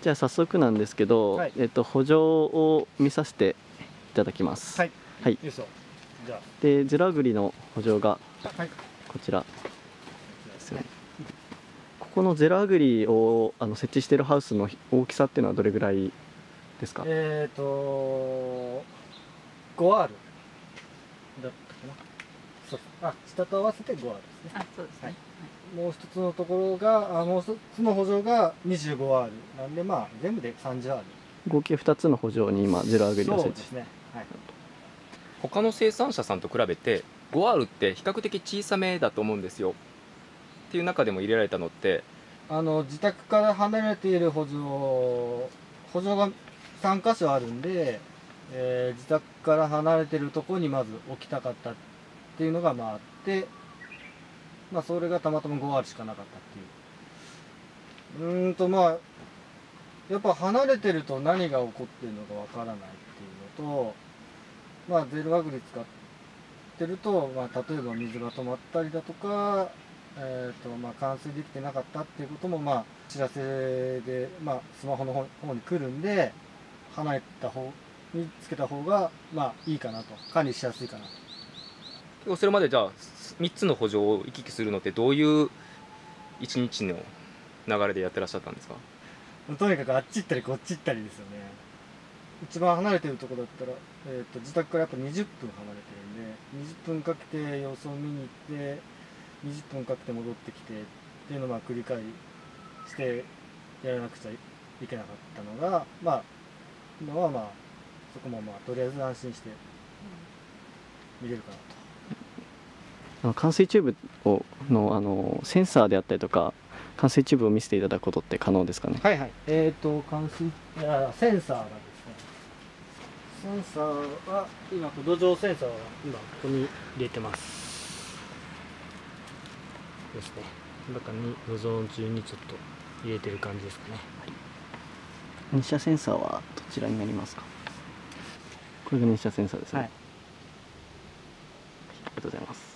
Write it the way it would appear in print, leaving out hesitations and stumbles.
じゃあ早速なんですけど、 はい、 補助を見させていただきます。 はい。 はい。 よいしょ。じゃあ。 で、ゼラグリの補助がこちらですよね。ここのゼラグリを設置しているハウスの大きさっていうのはどれぐらいですか？ 5R だったかな。そう。下と合わせて 5R ですね。 そうですね。はい、 もう一つのところが、もう一つの補助が 25R なんで、全部で 30R。 合計2つの補助に今ゼラグリを設置。 そうですね。はい。 他の生産者さんと比べて 5R って比較的小さめだと思うんですよ。っていう中でも入れられたのって、 自宅から離れている補助が3箇所あるんで、自宅から離れているところにまず置きたかったっていうのがあって、それがたまたま 5R しかなかったっていう。やっぱ離れてると何が起こってるのかわからないっていうのと、ゼルアグリ使ってると、例えば水が止まったりだとか、冠水できてなかったっていうことも、知らせで、スマホの方に来るんで、離れた方につけた方が、いいかなと。管理しやすいかなと。 結構それまでじゃあ3つの補助を行き来するのってどういう一日の流れでやってらっしゃったんですか？ とにかくあっち行ったりこっち行ったりですよね。一番離れてるところだったら、自宅からやっぱ20分離れてるんで、20分かけて様子を見に行って、20分かけて戻ってきてっていうのを繰り返してやらなくちゃいけなかったのが、今はそこもとりあえず安心して見れるかなと。 冠水チューブのセンサーであったりとか、冠水チューブを見せていただくことって可能ですかね？ はいはい。冠水センサーがですね、センサーは今土壌センサーは今ここに入れてますですね。中に土壌中にちょっと入れてる感じですかね。 日射センサーはどちらになりますか？これが日射センサーですね。はい。ありがとうございます。